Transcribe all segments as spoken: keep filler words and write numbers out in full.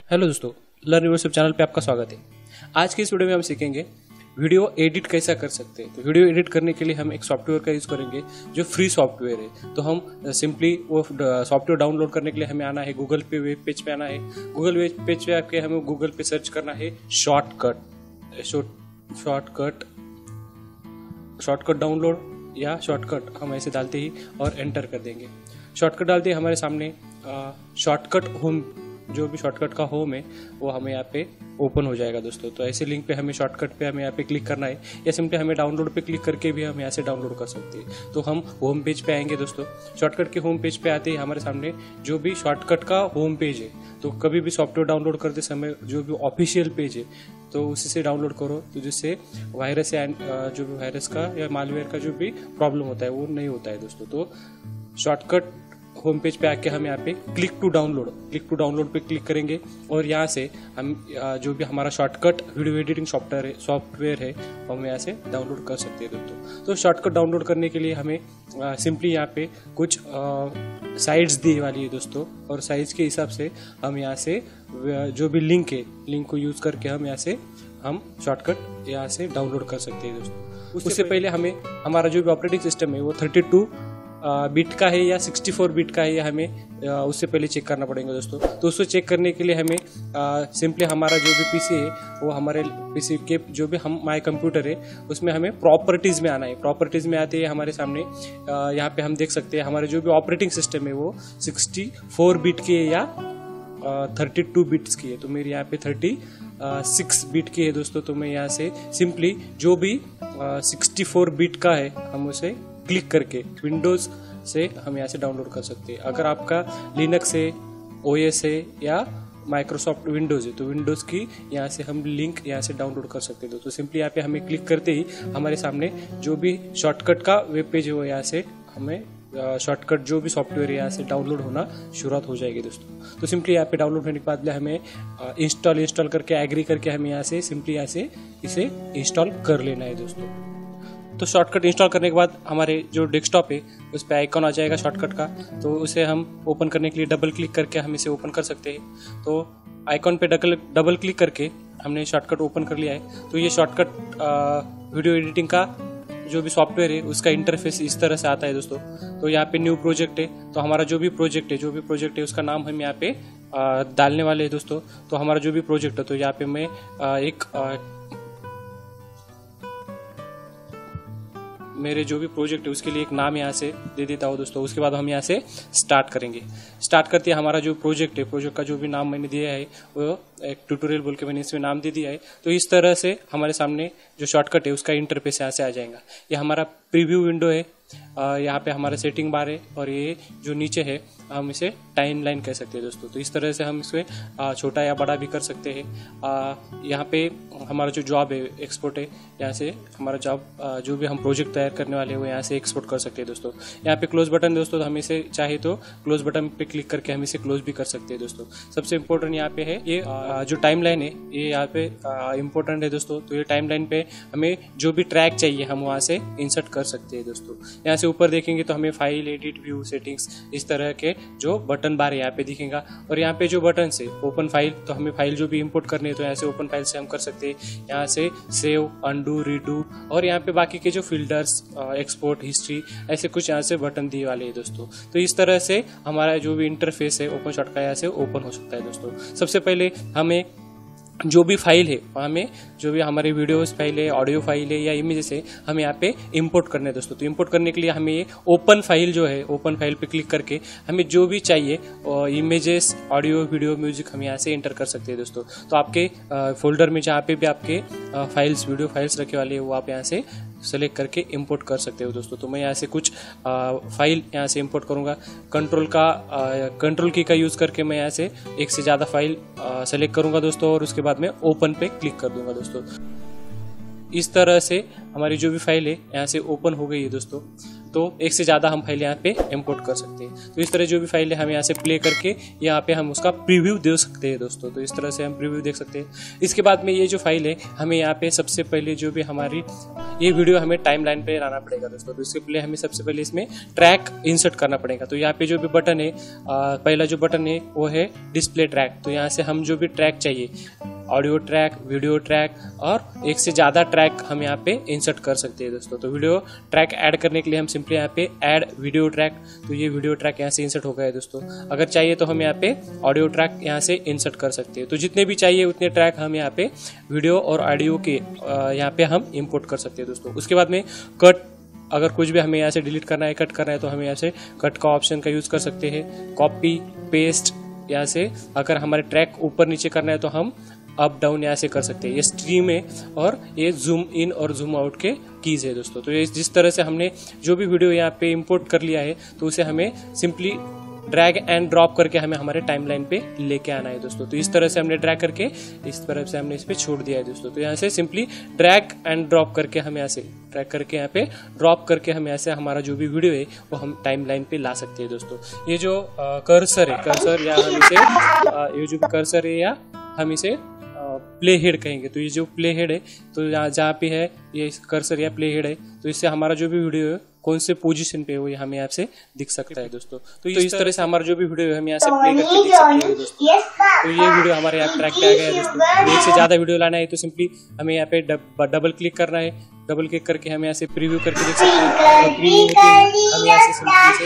Hello दोस्तों, learn YouTube channel पे आपका स्वागत है। आज की इस वीडियो में हम सीखेंगे वीडियो एडिट कैसा कर सकते हैं। तो वीडियो एडिट करने के लिए हम एक सॉफ्टवेयर का यूज़ करेंगे जो फ्री सॉफ्टवेयर है। तो हम सिंपली वो सॉफ्टवेयर डाउनलोड करने के लिए हमें आना है गूगल पे वेब पेज पे आना है। गूगल वेब पेज पे आके हमें गूगल पे सर्च करना है शॉर्टकट शॉर्टकट शॉर्टकट डाउनलोड या शॉर्टकट हम ऐसे डालते ही और एंटर कर देंगे। शॉर्टकट डालते ही हमारे सामने शॉर्टकट होम जो भी शॉर्टकट का होम है वो हमें यहाँ पे ओपन हो जाएगा दोस्तों। तो ऐसे लिंक पे हमें शॉर्टकट पे हमें यहाँ पे क्लिक करना है या सिंपली हमें डाउनलोड पे क्लिक करके भी हम यहाँ से डाउनलोड कर सकते हैं। तो हम होम पेज पे आएंगे दोस्तों। शॉर्टकट के होम पेज पे आते ही हमारे सामने जो भी शॉर्टकट का होम पेज है, तो कभी भी सॉफ्टवेयर डाउनलोड करते समय जो भी ऑफिशियल पेज है तो उसी से डाउनलोड करो, तो जिससे वायरस या जो भी वायरस का या मालवेयर का जो भी प्रॉब्लम होता है वो नहीं होता है दोस्तों। तो शॉर्टकट होम पेज पे आके हम यहाँ पे click to download click to download पे क्लिक करेंगे और यहाँ से हम जो भी हमारा शॉर्टकट वीडियो एडिटिंग सॉफ्टवेयर है सॉफ्टवेयर है हम यहाँ से डाउनलोड कर सकते हैं दोस्तों। तो शॉर्टकट डाउनलोड करने के लिए हमें सिंपली यहाँ पे कुछ साइट्स दी वाली है दोस्तों, और साइज के हिसाब से हम यहाँ से जो भी लिंक है लिंक को यूज करके हम यहाँ से हम शॉर्टकट यहाँ से डाउनलोड कर सकते हैं दोस्तों। उससे पहले हमें हमारा जो भी ऑपरेटिंग सिस्टम है वो थर्टी टू बिट का है या सिक्सटी फोर बिट का है, या हमें आ, उससे पहले चेक करना पड़ेगा दोस्तों। तो उसको चेक करने के लिए हमें सिंपली हमारा जो भी पीसी है वो हमारे पीसी के जो भी हम माई कंप्यूटर है उसमें हमें प्रॉपर्टीज़ में आना है। प्रॉपर्टीज़ में आते ही हमारे सामने यहाँ पे हम देख सकते हैं हमारे जो भी ऑपरेटिंग सिस्टम है वो सिक्सटी फोर बिट की है या थर्टी टू बिट्स की है। तो मेरी यहाँ पे थर्टी सिक्स बिट की है दोस्तों। तो मैं यहाँ से सिंपली जो भी सिक्सटी फोर बिट का है हम उसे क्लिक करके विंडोज से हम यहाँ से डाउनलोड कर सकते हैं। अगर आपका लिनक्स है, ओएस है या माइक्रोसॉफ्ट विंडोज है तो विंडोज की यहाँ से हम लिंक यहाँ से डाउनलोड कर सकते हैं। तो सिंपली यहाँ पे हमें क्लिक करते ही हमारे सामने जो भी शॉर्टकट का वेब पेज है वो यहाँ से हमें शॉर्टकट जो भी सॉफ्टवेयर है यहाँ से डाउनलोड होना शुरुआत हो जाएगी दोस्तों। तो सिंपली यहाँ पे डाउनलोड होने के बाद हमें इंस्टॉल इंस्टॉल करके एग्री करके हमें यहाँ से सिंपली यहाँ से इसे इंस्टॉल कर लेना है दोस्तों। तो शॉर्टकट इंस्टॉल करने के बाद हमारे जो डेस्कटॉप है उस पर आइकॉन आ जाएगा शॉर्टकट का। तो उसे हम ओपन करने के लिए डबल क्लिक करके हम इसे ओपन कर सकते हैं। तो आइकॉन पे डबल डबल क्लिक करके हमने शॉर्टकट ओपन कर लिया है। तो ये शॉर्टकट वीडियो एडिटिंग का जो भी सॉफ्टवेयर है उसका इंटरफेस इस तरह से आता है दोस्तों। तो यहाँ पे न्यू प्रोजेक्ट है, तो हमारा जो भी प्रोजेक्ट है जो भी प्रोजेक्ट है उसका नाम हम यहाँ पे डालने वाले हैं दोस्तों। तो हमारा जो भी प्रोजेक्ट है तो यहाँ पे मैं एक मेरे जो भी प्रोजेक्ट है उसके लिए एक नाम यहाँ से दे देता हूँ दोस्तों। उसके बाद हम यहाँ से स्टार्ट करेंगे। स्टार्ट करते हमारा जो प्रोजेक्ट है प्रोजेक्ट का जो भी नाम मैंने दिया है वो एक ट्यूटोरियल बोल के मैंने इसमें नाम दे दिया है। तो इस तरह से हमारे सामने जो शॉर्टकट है उसका इंटरफेस यहाँ से आ जाएगा। ये हमारा प्रीव्यू विंडो है, यहाँ पे हमारा सेटिंग बार है, और ये जो नीचे है हम इसे टाइम लाइन कह सकते हैं दोस्तों। तो इस तरह से हम इसे छोटा या बड़ा भी कर सकते हैं। यहाँ पे हमारा जो जॉब है एक्सपोर्ट है, यहाँ से हमारा जॉब जो भी हम प्रोजेक्ट तैयार करने वाले हैं वो यहाँ से एक्सपोर्ट कर सकते हैं दोस्तों। यहाँ पे क्लोज बटन दोस्तों, तो हम इसे चाहे तो क्लोज बटन पे क्लिक करके हम इसे क्लोज भी कर सकते हैं दोस्तों। सबसे इम्पोर्टेंट यहाँ पे है ये जो टाइम लाइन है ये यहाँ पे इम्पोर्टेंट है दोस्तों। तो ये टाइम लाइन पे हमें जो भी ट्रैक चाहिए हम वहाँ से इंसर्ट कर सकते हैं दोस्तों। यहाँ से ऊपर देखेंगे तो हमें फाइल, एडिट, व्यू, सेटिंग्स इस तरह के जो बटन बार यहाँ पे दिखेगा। और यहाँ पे जो बटन से ओपन फाइल, तो हमें फाइल जो भी इंपोर्ट करनी है तो यहाँ से ओपन फाइल से हम कर सकते हैं। यहाँ से सेव, अंडू, रीडू, और यहाँ पे बाकी के जो फिल्टर्स, एक्सपोर्ट, हिस्ट्री, ऐसे कुछ यहाँ से बटन दिए वाले हैं दोस्तों। तो इस तरह से हमारा जो भी इंटरफेस है ओपन शॉट का यहाँ से ओपन हो सकता है दोस्तों। सबसे पहले हमें जो भी फाइल है वहाँ में जो भी हमारे वीडियोस फाइल है, ऑडियो फाइल है या इमेजेस है हमें यहाँ पे इंपोर्ट करने हैं दोस्तों। तो इंपोर्ट करने के लिए हमें ये ओपन फाइल जो है ओपन फाइल पे क्लिक करके हमें जो भी चाहिए इमेजेस, ऑडियो, वीडियो, म्यूजिक हम यहाँ से एंटर कर सकते हैं दोस्तों। तो आपके फोल्डर में जहाँ पे भी आपके फाइल्स, वीडियो फाइल्स रखे वाले हैं वो आप यहाँ से सेलेक्ट करके इंपोर्ट कर सकते हो दोस्तों। तो मैं यहाँ से कुछ आ, फाइल यहाँ से इंपोर्ट करूँगा। कंट्रोल का कंट्रोल की का यूज़ करके मैं यहाँ से एक से ज़्यादा फाइल सेलेक्ट करूँगा दोस्तों, और उसके बाद मैं ओपन पे क्लिक कर दूंगा दोस्तों। इस तरह से हमारी जो भी फाइल है यहाँ से ओपन हो गई है दोस्तों। तो एक से ज़्यादा हम फाइल यहाँ पे इंपोर्ट कर सकते हैं। तो इस तरह जो भी फाइल है हम यहाँ से प्ले करके यहाँ पे हम उसका प्रीव्यू दे सकते हैं दोस्तों। तो इस तरह से हम प्रीव्यू देख सकते हैं। इसके बाद में ये जो फाइल है हमें यहाँ पे सबसे पहले जो भी हमारी ये वीडियो हमें टाइम लाइन पे लाना पड़ेगा दोस्तों। तो इसके पहले हमें सबसे पहले इसमें ट्रैक इंसर्ट करना पड़ेगा। तो यहाँ पे जो भी बटन है, पहला जो बटन है वो है डिस्प्ले ट्रैक। तो यहाँ से हम जो भी ट्रैक चाहिए, ऑडियो ट्रैक, वीडियो ट्रैक और एक से ज़्यादा ट्रैक हम यहाँ पे इंसर्ट कर सकते हैं दोस्तों। तो वीडियो ट्रैक ऐड करने के लिए हम सिंपली यहाँ पे ऐड वीडियो ट्रैक, तो ये वीडियो ट्रैक यहाँ से इंसर्ट हो गया है दोस्तों। अगर चाहिए तो हम यहाँ पे ऑडियो ट्रैक यहाँ से इंसर्ट कर सकते हैं। तो जितने भी चाहिए उतने ट्रैक हम यहाँ पे वीडियो और ऑडियो के यहाँ पे हम इंपोर्ट कर सकते हैं दोस्तों। उसके बाद में कट, अगर कुछ भी हमें यहाँ से डिलीट करना है, कट करना है, तो हम यहाँ से कट का ऑप्शन का यूज़ कर सकते हैं। कॉपी पेस्ट यहाँ से अगर हमारे ट्रैक ऊपर नीचे करना है तो हम अप डाउन यहाँ से कर सकते हैं। ये स्ट्रीम है और ये जूम इन और जूम आउट के कीज़ है दोस्तों। तो ये जिस तरह से हमने जो भी वीडियो यहाँ पे इंपोर्ट कर लिया है तो उसे हमें सिंपली ड्रैग एंड ड्रॉप करके हमें हमारे टाइमलाइन पे लेके आना है दोस्तों। तो इस तरह से हमने ड्रैग करके इस तरह से हमने इस पे छोड़ दिया है दोस्तों। तो यहाँ से सिंपली ड्रैग एंड ड्रॉप करके हम यहाँ से ड्रैग करके यहाँ पे ड्रॉप करके हम यहाँ से हमारा जो भी वीडियो है वो हम टाइमलाइन पे ला सकते हैं दोस्तों। ये जो कर्सर है, कर्सर या हम इसे आ, ये जो कर्सर है या हम इसे प्ले हेड कहेंगे। तो ये जो प्ले हेड है, तो यहाँ जहाँ पे है ये कर्सर या प्ले हेड है, तो इससे हमारा जो भी वीडियो है कौन से पोजीशन पे है वो हमें यहाँ से दिख सकता है दोस्तों। तो इस तरह से हमारा जो भी वीडियो है हम यहाँ से प्ले करके देख सकते हैं दोस्तों। तो ये वीडियो हमारे यहाँ ट्रैक पे आ गया है दोस्तों। एक से ज़्यादा वीडियो लाना है तो सिंपली हमें यहाँ पे डबल क्लिक करना है। डबल क्लिक करके हम यहाँ से प्रीव्यू करके देख सकते हैं। प्रीव्यू हम यहाँ से सिंपली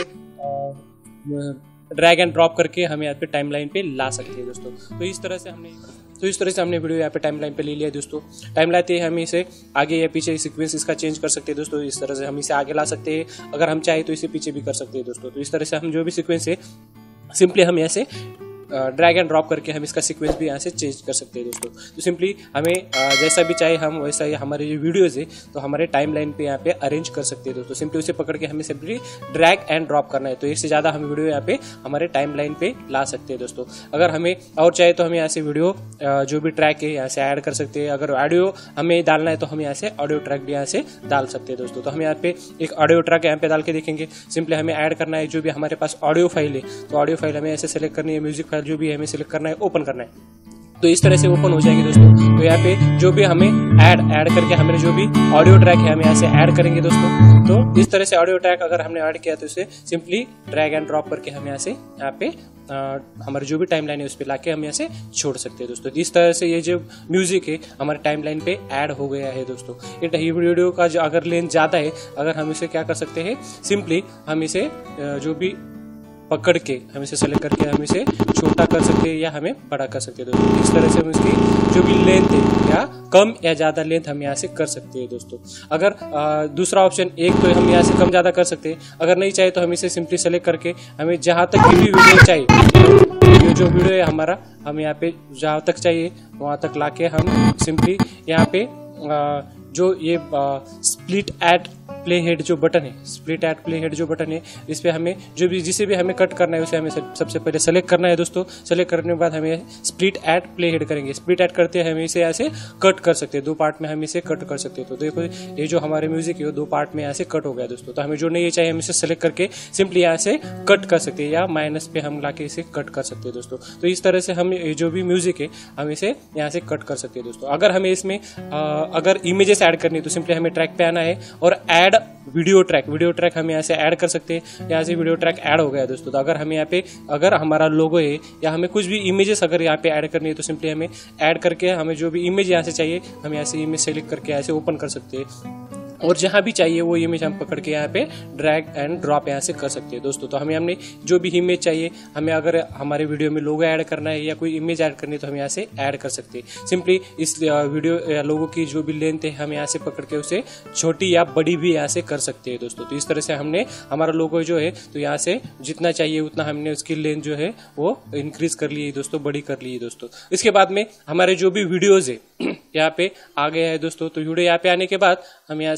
से ड्रैग एंड ड्रॉप करके हम यहाँ पे टाइमलाइन पे ला सकते हैं दोस्तों। तो इस तरह से हमने तो इस तरह से हमने वीडियो यहाँ पे टाइमलाइन पे ले लिया है दोस्तों। टाइमलाइन पे हम इसे आगे या पीछे सीक्वेंस इसका चेंज कर सकते हैं दोस्तों। इस तरह से हम इसे आगे ला सकते हैं, अगर हम चाहे तो इसे पीछे भी कर सकते हैं दोस्तों। तो इस तरह से हम जो भी सीक्वेंस है सिंपली हम यहाँ से ड्रैग एंड ड्रॉप करके हम इसका सीक्वेंस भी यहाँ से चेंज कर सकते हैं दोस्तों। तो सिंपली हमें जैसा भी चाहे हम वैसा ही हमारे जो वीडियोज़ है तो हमारे टाइमलाइन पे यहाँ पे अरेंज कर सकते हैं दोस्तों। सिंपली उसे पकड़ के हमें सिंपली ड्रैग एंड ड्रॉप करना है तो एक से ज़्यादा हम वीडियो यहाँ पे हमारे टाइमलाइन पे ला सकते हैं दोस्तों। अगर हमें और चाहे तो हम यहाँ से वीडियो जो भी ट्रैक है यहाँ से ऐड कर सकते हैं। अगर ऑडियो हमें डालना है तो हम यहाँ से ऑडियो ट्रैक भी यहाँ से डाल सकते हैं दोस्तों। तो हम यहाँ पे एक ऑडियो ट्रैक यहाँ पे डाल के देखेंगे। सिंपली हमें ऐड करना है जो भी हमारे पास ऑडियो फाइल है, तो ऑडियो फाइल हमें ऐसे सेलेक्ट करनी है। म्यूजिक फाइल जो भी हमें सेलेक्ट करना है, ओपन करना है, तो इस तरह से ओपन हो जाएगी दोस्तों। तो यहाँ पे जो भी हमें ऐड ऐड करके हमें जो भी ऑडियो ट्रैक है हम यहाँ से ऐड करेंगे दोस्तों। तो इस तरह से ऑडियो ट्रैक अगर हमने ऐड किया तो इसे सिंपली ड्रैग एंड ड्रॉप करके हम यहाँ से यहाँ पे हमारे जो भी टाइमलाइन है उस पर लाके हम यहाँ से छोड़ सकते हैं दोस्तों। इस तरह से ये जो म्यूजिक है हमारे टाइमलाइन पे ऐड हो गया है दोस्तों। ये वीडियो का जो अगर लेंथ ज़्यादा है, अगर हम इसे क्या कर सकते हैं, सिंपली हम इसे जो भी पकड़ के हम इसे सेलेक्ट करके हम इसे छोटा कर सकते हैं या हमें बड़ा कर सकते हैं दोस्तों। इस तरह से हम इसकी जो भी लेंथ है या कम या ज़्यादा लेंथ हम यहाँ से कर सकते हैं दोस्तों। अगर आ, दूसरा ऑप्शन एक तो हम यहाँ से कम ज़्यादा कर सकते हैं, अगर नहीं चाहे तो हम इसे सिंपली सेलेक्ट करके हमें जहाँ तक की भी वीडियो चाहिए, ये जो वीडियो है हमारा हम यहाँ पे जहाँ तक चाहिए वहाँ तक लाके हम सिंपली यहाँ पे आ, जो ये स्प्लिट एट प्ले हेड जो बटन है, स्प्लिट एट प्ले हेड जो बटन है, इस पे हमें जो भी जिसे भी हमें कट करना है उसे हमें सबसे पहले सेलेक्ट करना है दोस्तों। सेलेक्ट करने के बाद हमें स्प्लिट एट प्ले हेड करेंगे। स्प्लिट एट करते हैं हम इसे यहाँ से कट कर सकते हैं, दो पार्ट में हम इसे कट कर सकते हैं। तो देखो ये जो हमारे म्यूजिक है वो दो पार्ट में यहाँ से कट हो गया दोस्तों। तो हमें जो नहीं चाहिए हम इसे सेलेक्ट करके सिंपली यहाँ से कट कर सकते हैं या माइनस पे हम लाके इसे कट कर सकते हैं दोस्तों। तो इस तरह से हम जो भी म्यूजिक है हम इसे यहाँ से कट कर सकते हैं दोस्तों। अगर हमें इसमें अगर इमेजेस ऐड करनी है तो सिंपली हमें ट्रैक पे आना है और add video track, video track हम यहाँ से ऐड कर सकते हैं। यहाँ से वीडियो ट्रैक ऐड हो गया दोस्तों। तो अगर हमें यहाँ पे अगर हमारा लोगो है या हमें कुछ भी इमेजेस अगर यहाँ पे ऐड करनी है तो सिंपली हमें ऐड करके हमें जो भी इमेज यहाँ से चाहिए हम यहाँ से इमेज सेलेक्ट करके यहाँ से ओपन कर सकते हैं और जहाँ भी चाहिए वो इमेज हम पकड़ के यहाँ पे ड्रैग एंड ड्रॉप यहाँ से कर सकते हैं दोस्तों। तो हमें हमने जो भी इमेज चाहिए, हमें अगर हमारे वीडियो में लोगो ऐड करना है या कोई इमेज ऐड करनी है तो हम यहाँ से ऐड कर सकते हैं। सिंपली इस वीडियो या लोगो की जो भी लेंथ है हम यहाँ से पकड़ के उसे छोटी या बड़ी भी यहाँ से कर सकते हैं दोस्तों। तो इस तरह से हमने हमारा लोगो जो है तो यहाँ से जितना चाहिए उतना हमने उसकी लेंथ जो है वो इंक्रीज कर ली है दोस्तों, बड़ी कर ली है दोस्तों। इसके बाद में हमारे जो भी वीडियोज है यहाँ पे आ गया है दोस्तों। तो वीडियो यहाँ पे आने के बाद हम यहाँ से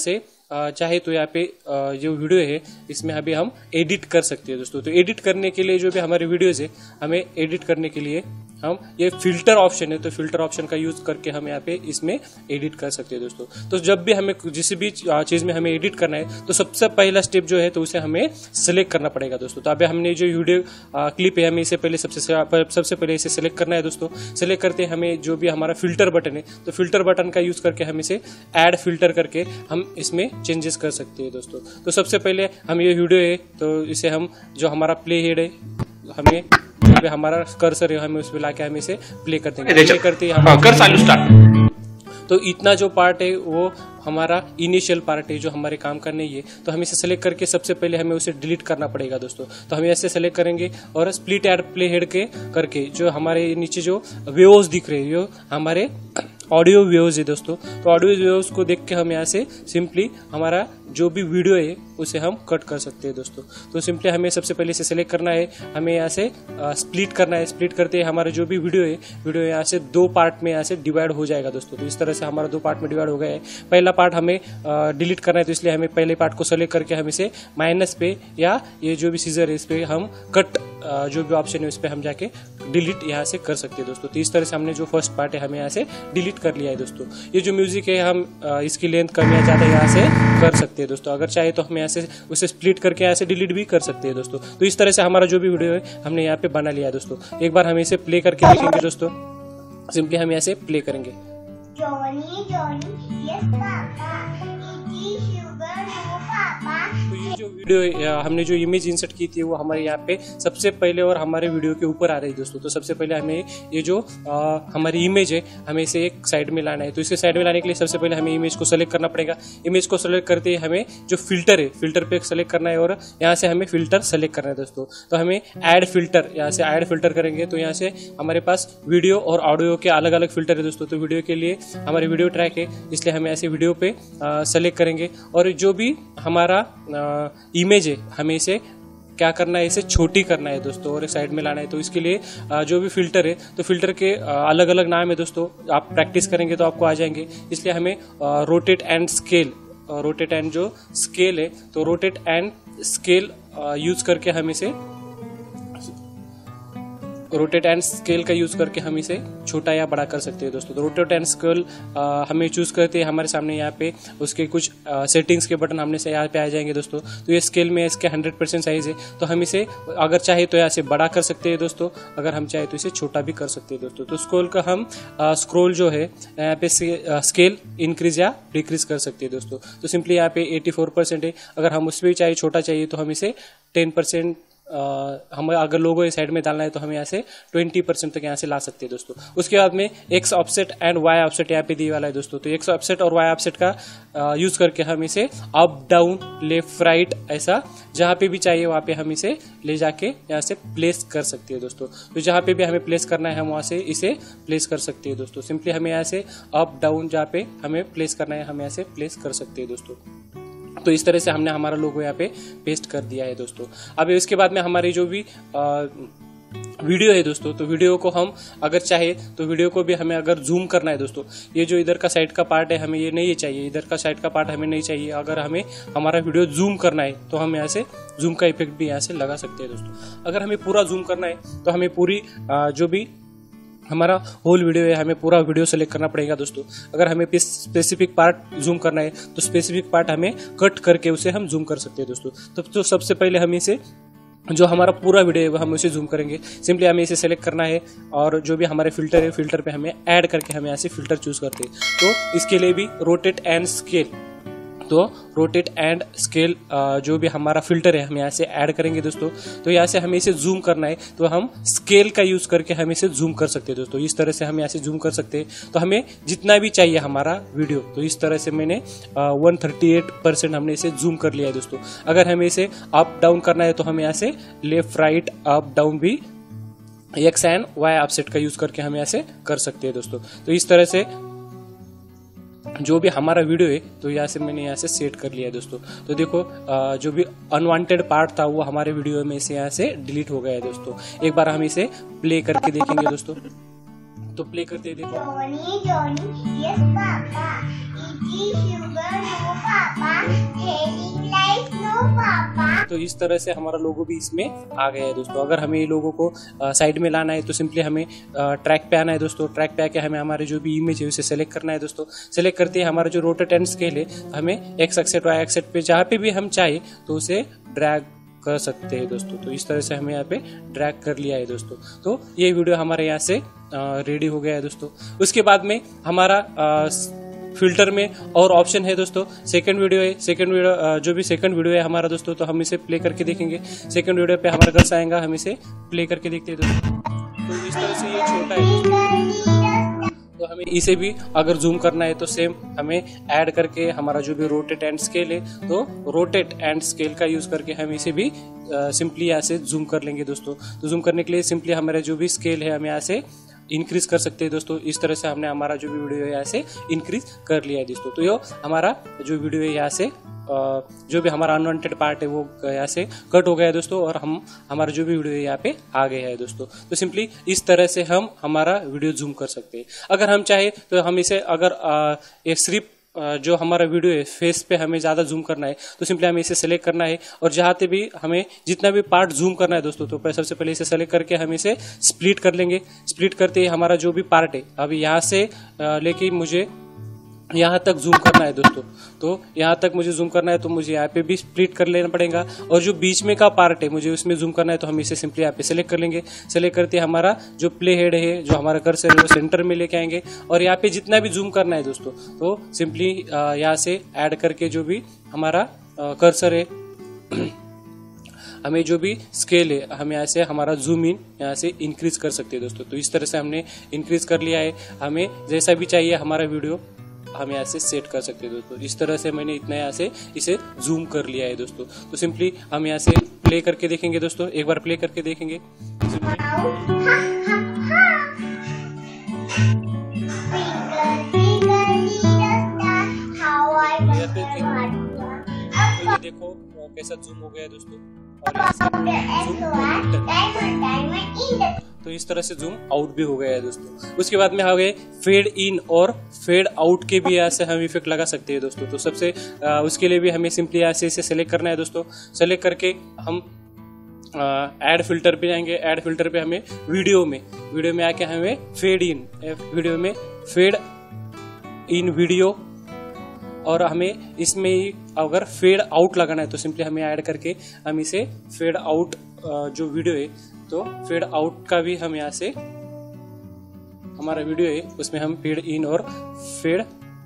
चाहे तो यहाँ पे जो वीडियो है इसमें अभी हम एडिट कर सकते हैं दोस्तों। तो एडिट करने के लिए जो भी हमारे वीडियोज है, हमें एडिट करने के लिए हम ये फिल्टर ऑप्शन है, तो फिल्टर ऑप्शन का यूज करके हम यहाँ पे इसमें एडिट कर सकते हैं दोस्तों। तो जब भी हमें जिस भी चीज में हमें एडिट करना है तो सबसे पहला स्टेप जो है तो उसे हमें सेलेक्ट करना पड़ेगा दोस्तों। तो अभी हमने जो वीडियो क्लिप है हमें इसे पहले सबसे सबसे पहले इसे सेलेक्ट करना है दोस्तों। सेलेक्ट करते हमें जो भी हमारा फिल्टर बटन है, तो फिल्टर बटन का यूज करके हम इसे ऐड फिल्टर करके हम इसमें चेंजेस कर सकते हैं दोस्तों। तो सबसे पहले हम ये वीडियो है तो इसे हम जो हमारा प्ले हेड है, हमें जो भी हमारा कर्सर है हमें उस पर लाके हम इसे प्ले कर देंगे। प्ले करते हम कर चालू स्टार्ट। तो इतना जो पार्ट है वो हमारा इनिशियल पार्ट है जो हमारे काम करने ही है। तो हम इसे सेलेक्ट करके सबसे पहले हमें उसे डिलीट करना पड़ेगा दोस्तों। तो हम ऐसे सेलेक्ट करेंगे और स्प्लिट एड प्ले हेड के करके जो हमारे नीचे जो वेव्स दिख रहे हैं जो हमारे ऑडियो वेव्स है दोस्तों, तो ऑडियो वेव्स को देख के हम यहाँ से सिंपली हमारा जो भी वीडियो है उसे हम कट कर सकते हैं दोस्तों। तो सिंपली हमें सबसे पहले इसे सेलेक्ट करना है, हमें यहाँ से स्प्लिट करना है। स्प्लिट करते हमारा जो भी वीडियो है वीडियो यहाँ से दो पार्ट में यहाँ से डिवाइड हो जाएगा दोस्तों। तो इस तरह से हमारा दो पार्ट में डिवाइड हो गया है। पहला पार्ट हमें डिलीट करना है, तो इसलिए हमें पहले पार्ट को सेलेक्ट करके हम इसे माइनस पे या ये जो भी सीजर है इस पे हम कट जो भी ऑप्शन है उस पर हम जाके डिलीट यहाँ से कर सकते हैं दोस्तों। तो इस तरह से हमने जो फर्स्ट पार्ट है हमें यहाँ से डिलीट कर लिया है दोस्तों। ये जो म्यूजिक है हम इसकी लेंथ कम या ज्यादा यहाँ से कर सकते हैं दोस्तों। अगर चाहे तो हम यहाँ से उसे स्प्लिट करके यहाँ से डिलीट भी कर सकते हैं दोस्तों। तो इस तरह से हमारा जो भी वीडियो है हमने यहाँ पे बना लिया है दोस्तों। एक बार हम इसे प्ले करके देखेंगे दोस्तों। सिंपली हम यहाँ से प्ले करेंगे। Johnny Johnny yes papa, idli sugar no पापा। तो ये जो वीडियो हमने जो इमेज इंसर्ट की थी वो हमारे यहाँ पे सबसे पहले और हमारे वीडियो के ऊपर आ रही है दोस्तों। तो सबसे पहले हमें ये जो आ, हमारी इमेज है हमें इसे एक साइड में लाना है। तो इसे साइड में लाने के लिए सबसे पहले हमें इमेज को सेलेक्ट करना पड़ेगा। इमेज को सेलेक्ट करते ही हमें जो फिल्टर है फिल्टर पे सेलेक्ट करना है और यहाँ से हमें फिल्टर सेलेक्ट करना है दोस्तों। तो हमें ऐड फिल्टर, यहाँ से ऐड फिल्टर करेंगे तो यहाँ से हमारे पास वीडियो और ऑडियो के अलग अलग फिल्टर है दोस्तों। तो वीडियो के लिए हमारे वीडियो ट्रैक है इसलिए हमें ऐसे वीडियो पे सेलेक्ट करेंगे और जो भी हमारा इमेज है हमें इसे क्या करना है, इसे छोटी करना है दोस्तों और एक साइड में लाना है। तो इसके लिए जो भी फिल्टर है तो फिल्टर के अलग अलग नाम है दोस्तों। आप प्रैक्टिस करेंगे तो आपको आ जाएंगे। इसलिए हमें rotate and scale, rotate and जो स्केल है तो रोटेट एंड स्केल यूज करके हम इसे रोटेट एंड स्केल का यूज करके हम इसे छोटा या बड़ा कर सकते हैं दोस्तों। तो रोटेट एंड स्केल हमें चूज करते हैं, हमारे सामने यहाँ पे उसके कुछ सेटिंग्स के बटन हमने से यहाँ पे आ जाएंगे दोस्तों। तो ये स्केल में इसके हंड्रेड परसेंट साइज है तो हम इसे अगर चाहे तो यहाँ से बड़ा कर सकते हैं दोस्तों, अगर हम चाहे तो इसे छोटा भी कर सकते हैं दोस्तों। तो स्क्रॉल का हम स्क्रॉल जो है यहाँ पे स्केल इंक्रीज या डिक्रीज कर सकते हैं दोस्तों। तो सिंपली यहाँ पे एटी फोर परसेंट है, अगर हम उसमें चाहे छोटा चाहिए तो हम इसे टेन परसेंट Uh, हम अगर लोगो इस साइड में डालना है तो हम यहाँ से ट्वेंटी परसेंट तक यहाँ से ला सकते हैं दोस्तों। उसके बाद में X offset and Y offset यहाँ पे दिए वाला है दोस्तों। तो एक्स ऑफसेट और वाई ऑफसेट का यूज uh, करके हम इसे अप डाउन लेफ्ट राइट ऐसा जहाँ पे भी चाहिए वहाँ पे हम इसे ले जाके यहाँ से प्लेस कर सकते हैं दोस्तों। तो जहाँ पे भी हमें प्लेस करना है हम वहाँ से इसे प्लेस कर सकते हैं दोस्तों। सिंपली हमें यहाँ से अप डाउन जहाँ पे हमें प्लेस करना है हम यहाँ से प्लेस कर सकते हैं दोस्तों। तो इस तरह से हमने हमारा लोगो यहाँ पे पेस्ट कर दिया है दोस्तों। अब इसके बाद में हमारी जो भी आ, वीडियो है दोस्तों, तो वीडियो को हम अगर चाहे तो वीडियो को भी हमें अगर जूम करना है दोस्तों, ये जो इधर का साइड का पार्ट है हमें ये नहीं चाहिए, इधर का साइड का पार्ट हमें नहीं चाहिए। अगर हमें हमारा वीडियो जूम करना है तो हम यहाँ से जूम का इफेक्ट भी यहाँ से लगा सकते हैं दोस्तों। अगर हमें पूरा जूम करना है तो हमें पूरी आ, जो भी हमारा होल वीडियो है हमें पूरा वीडियो सेलेक्ट करना पड़ेगा दोस्तों। अगर हमें स्पेसिफिक पार्ट जूम करना है तो स्पेसिफिक पार्ट हमें कट करके उसे हम जूम कर सकते हैं दोस्तों। तो, तो सबसे पहले हम इसे जो हमारा पूरा वीडियो है हम उसे जूम करेंगे। सिंपली हमें इसे सेलेक्ट करना है और जो भी हमारे फिल्टर है फिल्टर पे हमें ऐड करके हमें यहाँ से फिल्टर चूज करते हैं। तो इसके लिए भी रोटेट एंड स्केल, तो रोटेट एंड स्केल जो भी हमारा फिल्टर है हम यहाँ से ऐड करेंगे दोस्तों। तो यहाँ से हमें इसे जूम करना है तो हम स्केल का यूज करके हम इसे जूम कर सकते हैं दोस्तों। इस तरह से हम यहाँ से जूम कर सकते हैं। तो हमें जितना भी चाहिए हमारा वीडियो, तो इस तरह से मैंने वन थर्टी एट परसेंट हमने इसे जूम कर लिया है दोस्तों। अगर हमें इसे अप डाउन करना है तो हम यहाँ से लेफ्ट राइट अप डाउन भी एक्स एंड वाई ऑफसेट का यूज करके हम यहाँ से कर सकते हैं दोस्तों। तो इस तरह से जो भी हमारा वीडियो है तो यहाँ से मैंने यहाँ से सेट कर लिया है दोस्तों। तो देखो जो भी अनवांटेड पार्ट था वो हमारे वीडियो में से यहाँ से डिलीट हो गया है दोस्तों। एक बार हम इसे प्ले करके देखेंगे दोस्तों। तो प्ले करते देखो। जॉनी जॉनी यस पापा, तो इस तरह से हमारा लोगो भी इसमें आ गया है दोस्तों। अगर हमें ये लोगो को साइड में लाना है तो सिंपली हमें ट्रैक पे आना है दोस्तों। ट्रैक पे आके हमें हमारे जो भी इमेज है उसे सेलेक्ट करना है दोस्तों। सेलेक्ट करते ही हमारा जो रोटेट एंड स्केल है हमें एक्स एक्सेट वाई एक्सेट पे जहाँ पे भी हम चाहे तो उसे ड्रैग कर सकते हैं दोस्तों। तो इस तरह से हमें यहाँ पे ड्रैग कर लिया है दोस्तों। तो ये वीडियो हमारे यहाँ से रेडी हो गया है दोस्तों। उसके बाद में हमारा आ, फिल्टर में और ऑप्शन है दोस्तों। सेकंड वीडियो है, सेकंड वीडियो जो भी सेकंड वीडियो है हमारा दोस्तों, तो हम इसे प्ले करके देखेंगे। सेकंड वीडियो पे हमारा गर्स आएगा, हम इसे प्ले करके देखते हैं दोस्तों। तो इस तरह से ये छोटा है, तो हमें इसे भी अगर जूम करना है तो सेम हमें ऐड करके हमारा जो भी रोटेट एंड स्केल है तो रोटेट एंड स्केल का यूज करके हम इसे भी सिंपली यहाँ से जूम कर लेंगे दोस्तों। तो जूम करने के लिए सिंपली हमारा जो भी स्केल है हम यहाँ से इंक्रीज कर सकते हैं दोस्तों। इस तरह से हमने हमारा जो भी वीडियो है यहाँ से इंक्रीज कर लिया है दोस्तों। तो ये हमारा जो वीडियो है यहाँ से जो भी हमारा अनवांटेड पार्ट है वो यहाँ से कट हो गया है दोस्तों, और हम हमारा जो भी वीडियो है यहाँ पे आ गया है दोस्तों। तो सिंपली इस तरह से हम हमारा वीडियो जूम कर सकते हैं। अगर हम चाहे तो हम इसे अगर ये सिर्फ जो हमारा वीडियो है फेस पे हमें ज्यादा जूम करना है तो सिंपली हमें इसे सेलेक्ट करना है, और जहाँ पे भी हमें जितना भी पार्ट जूम करना है दोस्तों तो सबसे पहले इसे सेलेक्ट करके हम इसे स्प्लिट कर लेंगे। स्प्लिट करते ही हमारा जो भी पार्ट है अभी यहाँ से लेके मुझे यहाँ तक जूम करना है दोस्तों, तो यहाँ तक मुझे जूम करना है तो मुझे यहाँ पे भी स्प्लिट कर लेना पड़ेगा। और जो बीच में का पार्ट है मुझे उसमें जूम करना है तो हम इसे सिंपली यहाँ पे सेलेक्ट कर लेंगे। सेलेक्ट करते हमारा जो प्ले हेड है जो हमारा कर्सर है वो सेंटर में लेके आएंगे, और यहाँ पे जितना भी जूम करना है दोस्तों तो सिंपली यहाँ से ऐड करके जो भी हमारा कर्सर है हमें जो भी स्केल है हम यहाँ से हमारा जूम इन यहाँ से इंक्रीज कर सकते हैं दोस्तों। तो इस तरह से हमने इंक्रीज कर लिया है। हमें जैसा भी चाहिए हमारा वीडियो हम यहाँ से सेट कर सकते हैं दोस्तों। इस तरह से मैंने इतना यहाँ से इसे जूम कर लिया है दोस्तों। तो सिंपली हम यहाँ से प्ले करके देखेंगे दोस्तों। एक बार प्ले करके देखेंगे। ये देखो कैसा जूम हो गया है दोस्तों, तो इस तरह से जूम आउट भी हो गया है दोस्तों। उसके बाद में आ गए फेड इन और फेड आउट के भी यहाँ से हम इफेक्ट लगा सकते हैं दोस्तों। तो सबसे आ, उसके लिए भी हमें सिंपली यहाँ से इसे सेलेक्ट करना है दोस्तों। सेलेक्ट करके हम ऐड फिल्टर पे जाएंगे। ऐड फिल्टर पे हमें वीडियो में वीडियो में आके हमें फेड इन वीडियो में फेड इन वीडियो, और हमें इसमें ही अगर फेड आउट लगाना है तो सिंपली हमें ऐड करके हम इसे फेड आउट जो वीडियो है तो फेड आउट का भी हम यहाँ से हमारा वीडियो है उसमें हम फेड इन और फेड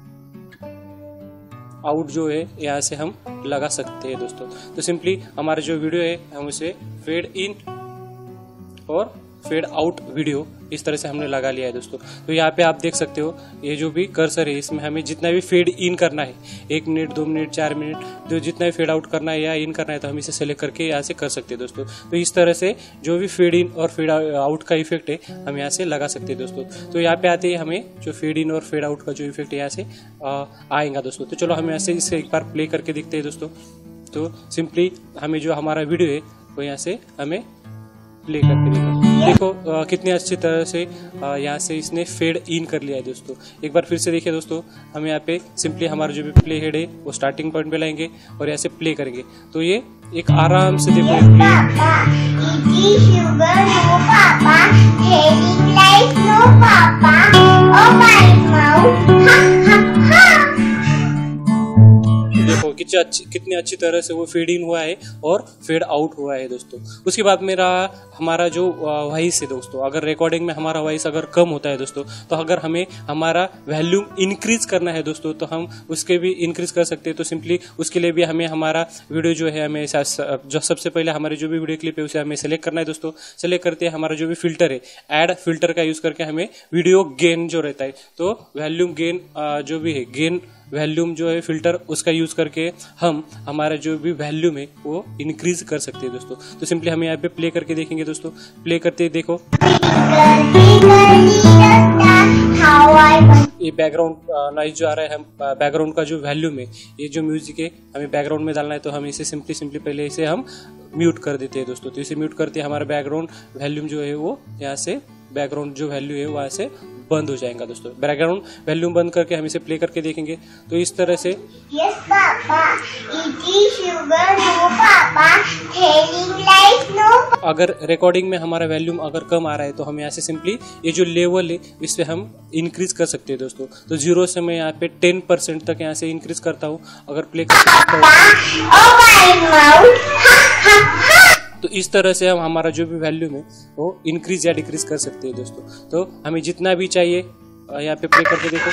आउट जो है यहाँ से हम लगा सकते हैं दोस्तों। तो सिंपली हमारा जो वीडियो है हम उसे फेड इन और फेड आउट वीडियो इस तरह से हमने लगा लिया है दोस्तों। तो यहाँ पे आप देख सकते हो ये जो भी कर्सर है इसमें हमें जितना भी फेड इन करना है एक मिनट दो मिनट चार मिनट जो जितना भी फेड आउट करना है या इन करना है तो हम इसे सेलेक्ट करके यहाँ से कर सकते हैं दोस्तों। तो इस तरह से जो भी फेड इन और फेड आउट का इफेक्ट है हम यहाँ से लगा सकते हैं दोस्तों। तो यहाँ पे आते ही हमें जो फेड इन और फेड आउट का जो इफेक्ट है यहाँ से आएगा दोस्तों। तो चलो हम यहाँ से इसे एक बार प्ले करके देखते हैं दोस्तों। तो सिंपली हमें जो हमारा वीडियो है वो यहाँ से हमें प्ले करके देखो देखो आ, कितनी अच्छी तरह से यहाँ से इसने फेड इन कर लिया है दोस्तों। एक बार फिर से देखिए दोस्तों, हम यहाँ पे सिंपली हमारा जो भी प्ले हेड है वो स्टार्टिंग पॉइंट पे लाएंगे और यहाँ से प्ले करेंगे तो ये एक आराम से देखो देखो कितनी अच्छी कितनी अच्छी तरह से वो फेड इन हुआ है और फेड आउट हुआ है दोस्तों। उसके बाद में रहा हमारा जो वॉइस है दोस्तों। अगर रिकॉर्डिंग में हमारा वॉइस अगर कम होता है दोस्तों तो अगर हमें हमारा वॉल्यूम इंक्रीज करना है दोस्तों तो हम उसके भी इंक्रीज कर सकते हैं। तो सिंपली उसके लिए भी हमें हमारा वीडियो जो है हमें जो सबसे पहले हमारे जो भी वीडियो क्लिप है उसे हमें सेलेक्ट करना है दोस्तों। सेलेक्ट करते हैं हमारा जो भी फिल्टर है ऐड फिल्टर का यूज करके हमें वीडियो गेन जो रहता है तो वॉल्यूम गेन जो भी है गेन वॉल्यूम जो है फिल्टर उसका यूज करके हम हमारा जो भी वॉल्यूम है वो इंक्रीज कर सकते हैं दोस्तों। तो सिंपली हम यहाँ पे प्ले करके देखेंगे दोस्तों। प्ले करते देखो ये बैकग्राउंड नॉइज जो आ रहा है हम बैकग्राउंड का जो वॉल्यूम है ये जो म्यूजिक है हमें बैकग्राउंड में डालना है तो हम इसे सिंपली सिंपली पहले इसे हम म्यूट कर देते हैं दोस्तों। तो इसे म्यूट करते हमारा बैकग्राउंड वॉल्यूम जो है वो यहाँ से बैकग्राउंड जो वैल्यू है वहाँ से बंद हो जाएगा दोस्तों। बैकग्राउंड वैल्यूम बंद करके हम इसे प्ले करके देखेंगे तो इस तरह से Yes, Papa. Eating sugar, no, Papa. Telling lies, no. अगर रिकॉर्डिंग में हमारा वैल्यूम अगर कम आ रहा है तो हम यहाँ से सिंपली ये जो लेवल है इस पे हम इंक्रीज कर सकते हैं दोस्तों। तो जीरो से मैं यहाँ पे टेन परसेंट तक यहाँ से इंक्रीज करता हूँ। अगर प्ले करता हूँ Oh, my mouth. Ha, ha, ha. तो इस तरह से हम हमारा जो भी वैल्यूम है वो इंक्रीज या डिक्रीज कर सकते हैं दोस्तों। तो हमें जितना भी चाहिए यहाँ पे प्ले करके देखो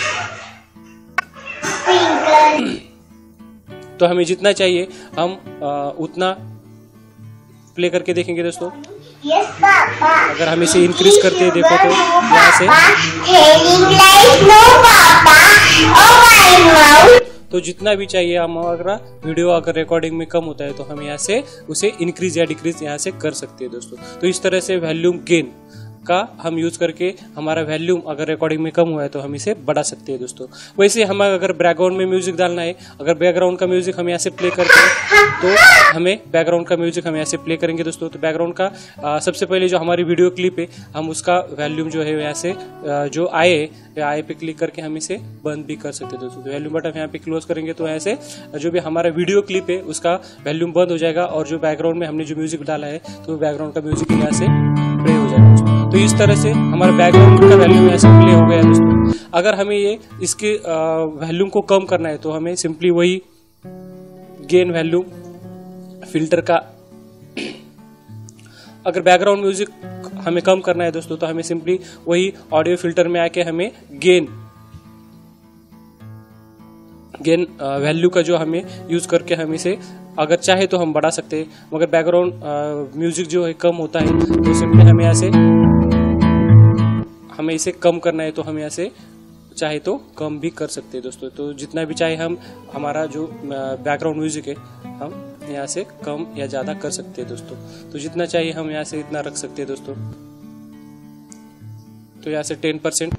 तो हमें जितना चाहिए हम आ, उतना प्ले करके देखेंगे दोस्तों। Yes, Papa. अगर हम इसे इंक्रीज करते हैं देखो तो यहाँ से Telling lies, no, Papa. Oh, my mouth. तो जितना भी चाहिए हम अगर वीडियो अगर रिकॉर्डिंग में कम होता है तो हम यहाँ से उसे इंक्रीज या डिक्रीज यहाँ से कर सकते हैं दोस्तों। तो इस तरह से वैल्यूम गेन का हम यूज करके हमारा वैल्यूम अगर रिकॉर्डिंग में कम हुआ है तो हम इसे बढ़ा सकते हैं दोस्तों। वैसे हम अगर बैकग्राउंड में म्यूजिक डालना है, अगर बैकग्राउंड का म्यूजिक हम यहाँ से प्ले करते हैं तो हमें बैकग्राउंड का म्यूजिक हम यहाँ से प्ले करेंगे दोस्तों। तो बैकग्राउंड का आ, सबसे पहले जो हमारी वीडियो क्लिप है हम उसका वैल्यूम जो है यहाँ से आ, जो आए आए पे क्लिक करके हम इसे बंद भी कर सकते हैं दोस्तों। तो वैल्यूम बटन यहाँ पे क्लोज करेंगे तो यहाँ से जो भी हमारा वीडियो क्लिप है उसका वैल्यूम बंद हो जाएगा और जो बैकग्राउंड में हमने जो म्यूजिक डाला है तो बैकग्राउंड का म्यूजिक यहाँ से प्ले हो जाएगा दोस्तों। तो इस तरह से हमारा बैकग्राउंड का वैल्यूम यहाँ से प्ले हो गया दोस्तों। अगर हमें ये इसके वैल्यूम को कम करना है तो हमें सिंपली वही गेन वैल्यूम फिल्टर का, अगर बैकग्राउंड म्यूजिक हमें कम करना है दोस्तों तो हमें सिंपली वही ऑडियो फिल्टर में आके हमें गेन गेन वैल्यू का जो हमें यूज करके हम इसे अगर चाहे तो हम बढ़ा सकते हैं। मगर बैकग्राउंड म्यूजिक जो है कम होता है तो सिंपली हमें यहाँ से हमें इसे कम करना है तो हम यहाँ से चाहे तो कम भी कर सकते हैं दोस्तों। तो जितना भी चाहे हम हमारा जो बैकग्राउंड म्यूजिक है हम यहाँ से कम या ज़्यादा कर सकते हैं दोस्तों। तो जितना चाहिए हम यहाँ से इतना रख सकते हैं दोस्तों। तो यहाँ से टेन परसेंट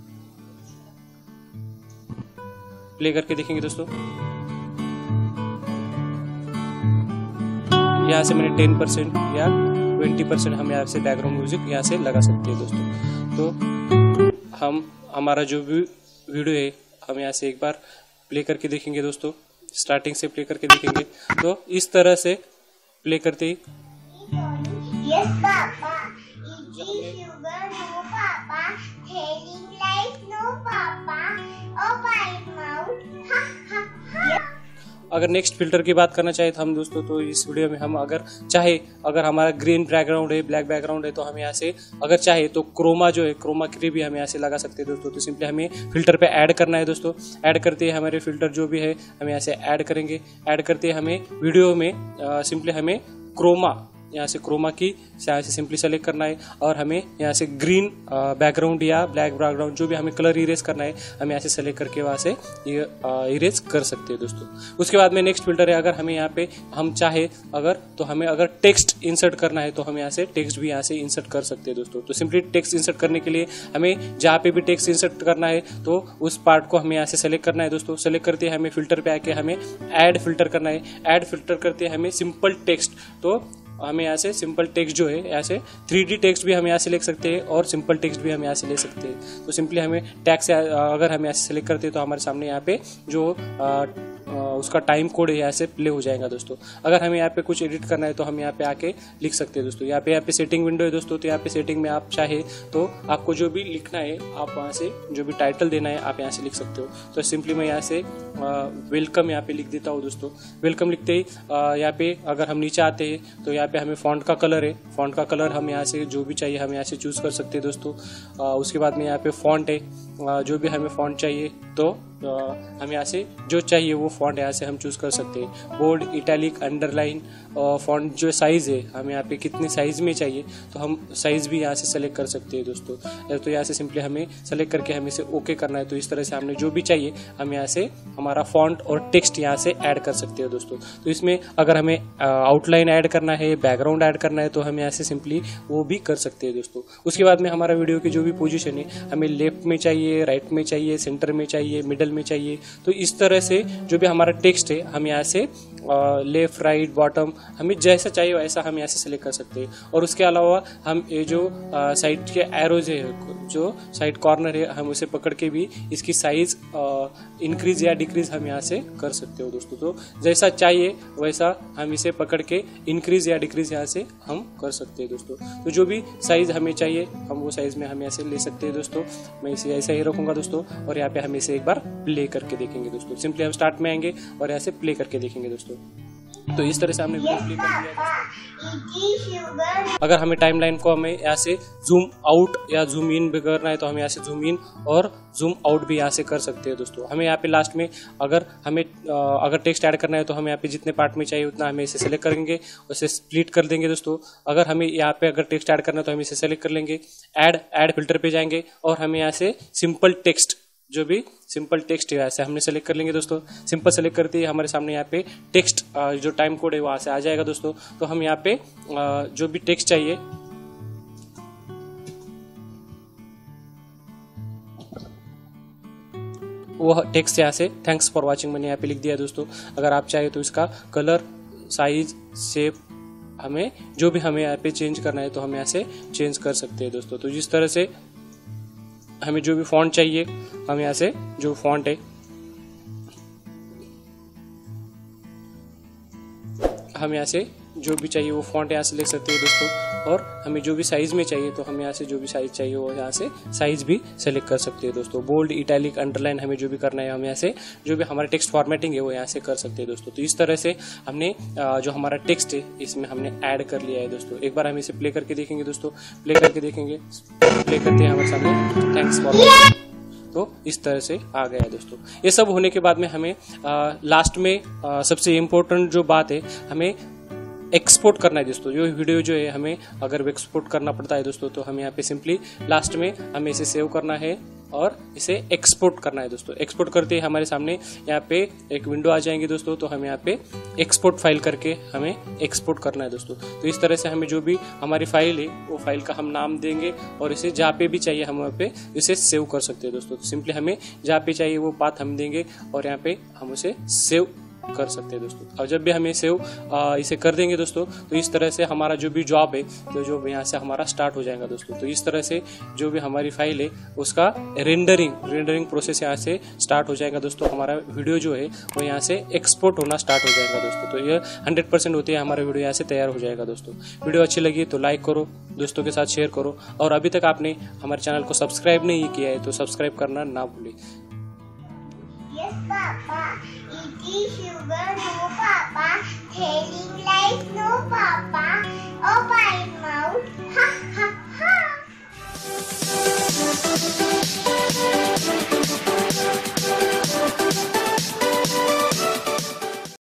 प्ले करके देखेंगे दोस्तों। यहाँ से मैंने टेन परसेंट या ट्वेंटी परसेंट हम यहाँ से बैकग्राउंड म्यूजिक यहाँ से लगा सकते हैं दोस्तों। तो हम हमारा जो भी वीडियो है हम यहाँ से एक बार प्ले करके देखेंगे दोस्तों। स्टार्टिंग से प्ले करके देखेंगे तो इस तरह से प्ले करते ही Yes, Papa. Eating sugar, no, Papa. Telling lies, no, Papa. Oh, my mouth. Ha, ha, ha. अगर नेक्स्ट फिल्टर की बात करना चाहे तो हम दोस्तों तो इस वीडियो में हम अगर चाहे अगर हमारा ग्रीन बैकग्राउंड है, ब्लैक बैकग्राउंड है तो हम यहाँ से अगर चाहे तो क्रोमा जो है क्रोमा की भी हम यहाँ से लगा सकते हैं दोस्तों। तो सिंपली हमें फिल्टर पे ऐड करना है दोस्तों। ऐड करते ही हमारे फिल्टर जो भी है हम यहाँ से ऐड करेंगे। ऐड करते ही हमें वीडियो में सिंपली हमें क्रोमा यहाँ से क्रोमा की यहाँ से सिंपली सेलेक्ट करना है और हमें यहाँ से ग्रीन बैकग्राउंड या ब्लैक बैकग्राउंड जो भी हमें कलर इरेज करना है हम यहाँ से सेलेक्ट करके वहाँ से ये इरेज कर सकते हैं दोस्तों। उसके बाद में नेक्स्ट फिल्टर है, अगर हमें यहाँ पे हम चाहे अगर तो हमें अगर टेक्स्ट इंसर्ट करना है तो हम यहाँ से टेक्स्ट भी यहाँ से इंसर्ट कर सकते हैं दोस्तों। तो सिंपली टेक्स्ट इंसर्ट करने के लिए हमें जहाँ पे भी टेक्स्ट इंसर्ट करना है तो उस पार्ट को हमें यहाँ से सेलेक्ट करना है दोस्तों। सेलेक्ट करते हमें फिल्टर पे आके हमें ऐड फिल्टर करना है। ऐड फिल्टर करते हमें सिंपल टेक्स्ट, तो हमें यहाँ से सिंपल टेक्स्ट जो है यहाँ से थ्री डी टेक्स्ट भी हम यहाँ से लिख सकते हैं और सिंपल टेक्स्ट भी हम यहाँ से ले सकते हैं। तो सिंपली हमें टैग से अगर हम यहाँ से सिलेक्ट करते हैं तो हमारे सामने यहाँ पे जो आ, उसका टाइम कोड है यहाँ से प्ले हो जाएगा दोस्तों। अगर हमें यहाँ पे कुछ एडिट करना है तो हम यहाँ पे आके लिख सकते हैं दोस्तों। यहाँ पे यहाँ पे सेटिंग विंडो है दोस्तों। तो यहाँ पे सेटिंग में आप चाहे तो आपको जो भी लिखना है आप वहाँ से जो भी टाइटल देना है आप यहाँ से लिख सकते हो। तो सिंपली मैं यहाँ से वेलकम यहाँ पे लिख देता हूँ दोस्तों। वेलकम लिखते ही यहाँ पे अगर हम नीचे आते हैं तो यहाँ पे हमें फॉन्ट का कलर है, फॉन्ट का कलर हम यहाँ से जो भी चाहिए हम यहाँ से चूज कर सकते हैं दोस्तों। उसके बाद में यहाँ पे फॉन्ट है, जो भी हमें फॉन्ट चाहिए तो हम यहाँ से जो चाहिए वो फॉन्ट यहाँ से हम चूज कर सकते हैं। बोल्ड, इटैलिक, अंडरलाइन, फॉन्ट जो साइज़ है हम यहाँ पे कितने साइज़ में चाहिए तो हम साइज़ भी यहाँ से सेलेक्ट कर सकते हैं दोस्तों। तो यहाँ से सिंपली हमें सेलेक्ट करके हमें इसे ओके करना है। तो इस तरह से हमने जो भी चाहिए हम यहाँ से हमारा फॉन्ट और टेक्स्ट यहाँ से ऐड कर सकते हैं दोस्तों। तो इसमें अगर हमें आउटलाइन ऐड करना है, बैकग्राउंड ऐड करना है तो हम यहाँ से सिंपली वो भी कर सकते हैं दोस्तों। उसके बाद में हमारा वीडियो की जो भी पोजीशन है हमें लेफ्ट में चाहिए, राइट में चाहिए, सेंटर में चाहिए, मिडल मिडल में चाहिए। तो इस तरह से जो भी हमारा टेक्स्ट है हम यहाँ से लेफ्ट राइट बॉटम हमें जैसा चाहिए वैसा हम यहाँ से सेलेक्ट कर सकते हैं। और उसके अलावा हम ये जो साइड के एरोज है, जो साइड कॉर्नर है, हम उसे पकड़ के भी इसकी साइज इंक्रीज या डिक्रीज हम यहाँ से कर सकते हो दोस्तों। तो जैसा चाहिए वैसा हम इसे पकड़ के इंक्रीज या डिक्रीज यहाँ से हम कर सकते हैं दोस्तों। तो जो भी साइज हमें चाहिए हम वो साइज में हम यहाँ से ले सकते हैं दोस्तों। मैं इसे ऐसा ही रखूंगा दोस्तों और यहाँ पे हम इसे एक बार प्ले करके देखेंगे दोस्तों। सिंपली हम स्टार्ट में आएंगे और यहाँ से प्ले करके देखेंगे दोस्तों। तो इस तरह से हमने वीडियो प्ले कर दिया। अगर हमें टाइमलाइन को हमें यहाँ से जूम आउट या जूम इन भी करना है तो हम यहाँ से जूम इन और जूम आउट भी यहाँ से कर सकते हैं दोस्तों। हमें यहाँ पे लास्ट में अगर हमें अगर टेक्स्ट ऐड करना है तो हम यहाँ पे जितने पार्ट में चाहिए उतना हमें इसे सेलेक्ट करेंगे, उसे स्प्लिट कर देंगे दोस्तों। अगर हमें यहाँ पे अगर टेक्स्ट ऐड करना है तो हम इसे सेलेक्ट कर लेंगे, ऐड ऐड फिल्टर पे जाएंगे और हमें यहाँ से सिंपल टेक्स्ट, जो भी सिंपल टेक्स्ट है ऐसे हमने सेलेक्ट कर लेंगे दोस्तों। सिंपल सेलेक्ट करते ही हमारे सामने यहाँ पे टेक्स्ट जो टाइम कोड है वहाँ से आ जाएगा दोस्तों। तो हम यहाँ पे जो भी टेक्स्ट चाहिए वो टेक्स्ट यहाँ से थैंक्स फॉर वॉचिंग मैंने यहाँ पे लिख दिया दोस्तों। अगर आप चाहे तो इसका कलर, साइज, शेप हमें जो भी हमें यहाँ पे चेंज करना है तो हम यहाँ से चेंज कर सकते हैं दोस्तों। तो जिस तरह से हमें जो भी फॉन्ट चाहिए हम यहाँ से जो फॉन्ट है हम यहाँ से जो भी चाहिए वो फॉन्ट यहाँ से ले सकते हैं दोस्तों। और हमें जो भी साइज में चाहिए तो हम यहाँ से जो भी साइज चाहिए वो यहाँ से साइज भी सेलेक्ट कर सकते हैं दोस्तों। बोल्ड, इटैलिक, अंडरलाइन हमें जो भी करना है हम यहाँ से जो भी हमारा टेक्स्ट फॉर्मेटिंग है वो यहाँ से कर सकते हैं दोस्तों। तो इस तरह से हमने जो हमारा टेक्स्ट है इसमें हमने ऐड कर लिया है दोस्तों। एक बार हम इसे प्ले करके देखेंगे दोस्तों। प्ले करके देखेंगे, प्ले करते हैं हमारे सामने थैंक्स फॉर वॉचिंग। तो इस तरह से आ गया दोस्तों। ये सब होने के बाद में हमें आ, लास्ट में आ, सबसे इम्पोर्टेंट जो बात है हमें एक्सपोर्ट करना है दोस्तों। जो वीडियो जो है हमें अगर एक्सपोर्ट करना पड़ता है दोस्तों तो हमें यहाँ पे सिंपली लास्ट में हमें इसे सेव करना है और इसे एक्सपोर्ट करना है दोस्तों। एक्सपोर्ट करते ही हमारे सामने यहाँ पे एक विंडो आ जाएंगी दोस्तों। तो हमें यहाँ पे एक्सपोर्ट फाइल करके हमें एक्सपोर्ट करना है दोस्तों। तो इस तरह से हमें जो भी हमारी फाइल है वो फाइल का हम नाम देंगे और इसे जहाँ पे भी चाहिए हम वहाँ पे इसे सेव कर सकते हैं दोस्तों। तो सिंपली हमें जहाँ पे चाहिए वो पाथ हम देंगे और यहाँ पे हम उसे सेव कर सकते हैं दोस्तों। और जब भी हमें सेव इसे कर देंगे दोस्तों तो इस तरह से हमारा जो भी जॉब है तो जो यहाँ से हमारा स्टार्ट हो जाएगा दोस्तों। तो इस तरह से जो भी हमारी फाइल है उसका रेंडरिंग रेंडरिंग प्रोसेस यहाँ से स्टार्ट हो जाएगा दोस्तों। हमारा वीडियो जो है वो यहाँ से एक्सपोर्ट होना स्टार्ट हो जाएगा दोस्तों। तो ये हंड्रेड परसेंट होती है हमारा वीडियो यहाँ से तैयार हो जाएगा दोस्तों। वीडियो अच्छी लगी तो लाइक करो, दोस्तों के साथ शेयर करो और अभी तक आपने हमारे चैनल को सब्सक्राइब नहीं किया है तो सब्सक्राइब करना ना भूलें। Yes, Papa. Eating sugar, no, Papa. Telling lies, no, Papa.